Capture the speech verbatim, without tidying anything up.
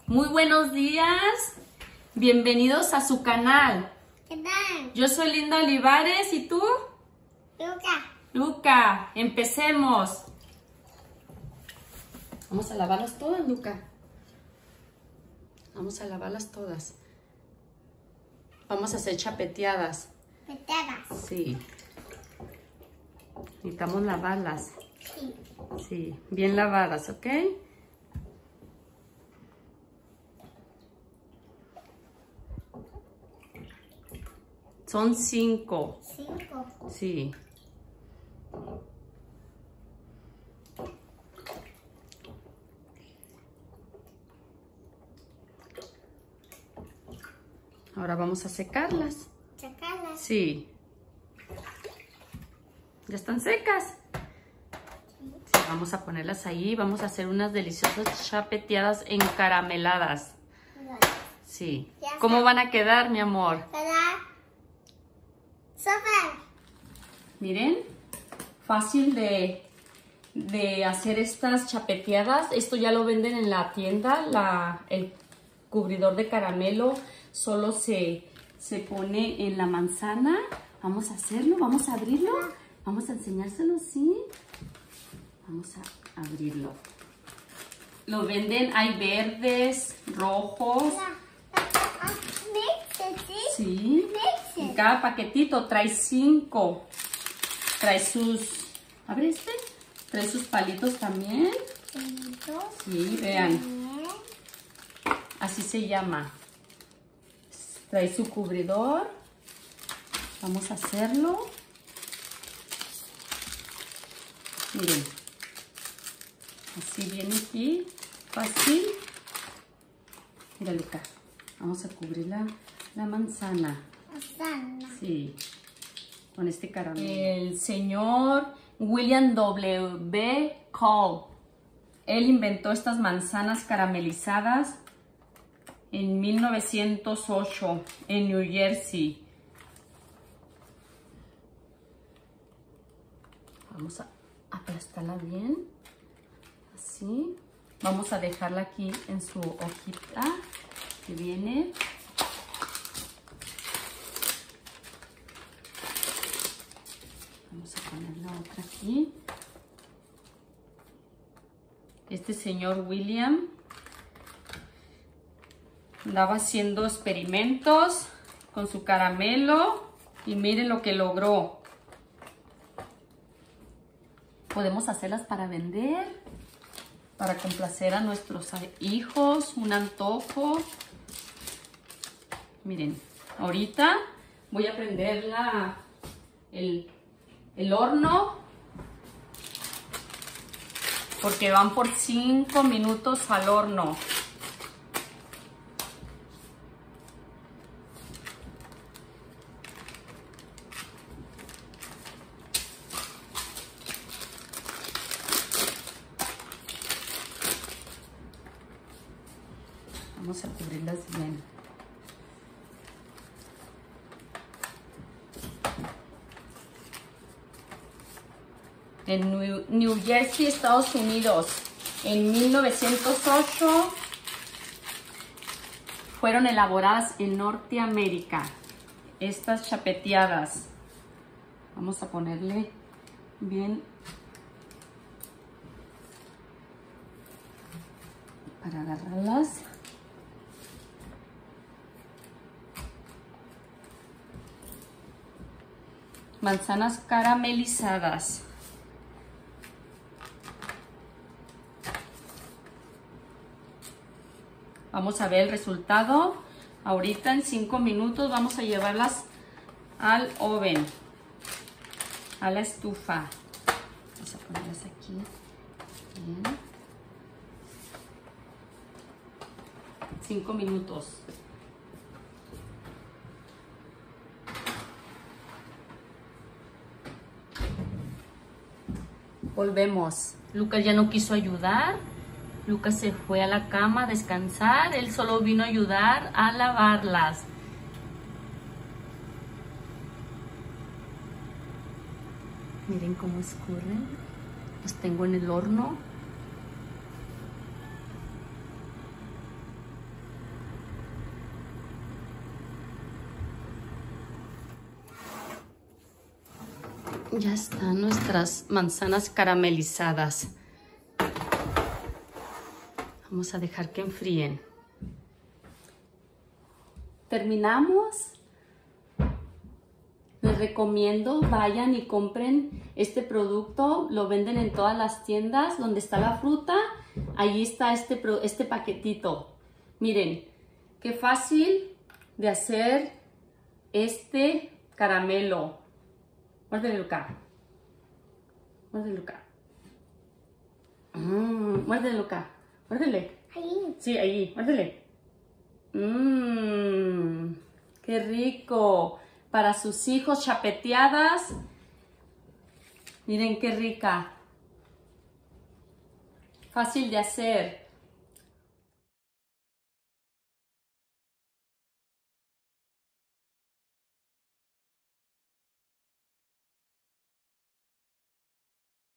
Muy buenos días, bienvenidos a su canal. ¿Qué tal? Yo soy Linda Olivares, ¿y tú? Luca. Luca, empecemos. Vamos a lavarlas todas, Luca. Vamos a lavarlas todas. Vamos a hacer chapeteadas. Peteras. Sí. Necesitamos lavarlas. Sí. Sí, bien lavadas, ¿ok? Son cinco. Cinco. Sí. Ahora vamos a secarlas. Sacarlas. Sí. ¿Ya están secas? Sí, vamos a ponerlas ahí. Vamos a hacer unas deliciosas chapeteadas encarameladas. Sí. Ya está. ¿Cómo van a quedar, mi amor? ¿Verdad? Súper. Miren, fácil de, de hacer estas chapeteadas. Esto ya lo venden en la tienda, la, el cubridor de caramelo. Solo se, se pone en la manzana. Vamos a hacerlo, vamos a abrirlo. Vamos a enseñárselo, ¿sí? Vamos a abrirlo. Lo venden, hay verdes, rojos. Mix, ¿sí? Sí. Y cada paquetito trae cinco. Trae sus... ¿Abre este? Trae sus palitos también. Sí, vean. Así se llama. Trae su cubridor. Vamos a hacerlo. Miren. Así viene aquí. Fácil. Mira, Luca. Vamos a cubrir la, la manzana. Manzana. Sí. Con este caramelo. El señor William W. Cole. Él inventó estas manzanas caramelizadas en mil novecientos ocho en New Jersey. Vamos a aplastarla bien. Así. Vamos a dejarla aquí en su hojita que viene. Vamos a poner la otra aquí. Este señor William andaba haciendo experimentos con su caramelo y miren lo que logró. Podemos hacerlas para vender, para complacer a nuestros hijos, un antojo. Miren, ahorita voy a prender la, el, el horno porque van por cinco minutos al horno. Vamos a cubrirlas bien. En New, New Jersey, Estados Unidos, en mil novecientos ocho, fueron elaboradas en Norteamérica estas chapeteadas. Vamos a ponerle bien para agarrarlas. Manzanas caramelizadas. Vamos a ver el resultado. Ahorita en cinco minutos vamos a llevarlas al oven, a la estufa. Vamos a ponerlas aquí. Bien. Cinco minutos. Volvemos. Lucas ya no quiso ayudar. Lucas se fue a la cama a descansar. Él solo vino a ayudar a lavarlas. Miren cómo escurren. Las tengo en el horno. Ya están nuestras manzanas caramelizadas. Vamos a dejar que enfríen. Terminamos. Les recomiendo, vayan y compren este producto. Lo venden en todas las tiendas donde está la fruta. Allí está este, este paquetito. Miren, qué fácil de hacer este caramelo. Muérdele, Luca. Muérdele, Luca. Mm, muérdele, Luca. Muérdele. Ahí. Sí, ahí. Muérdele. Mmm, qué rico. Para sus hijos, chapeteadas. Miren qué rica. Fácil de hacer.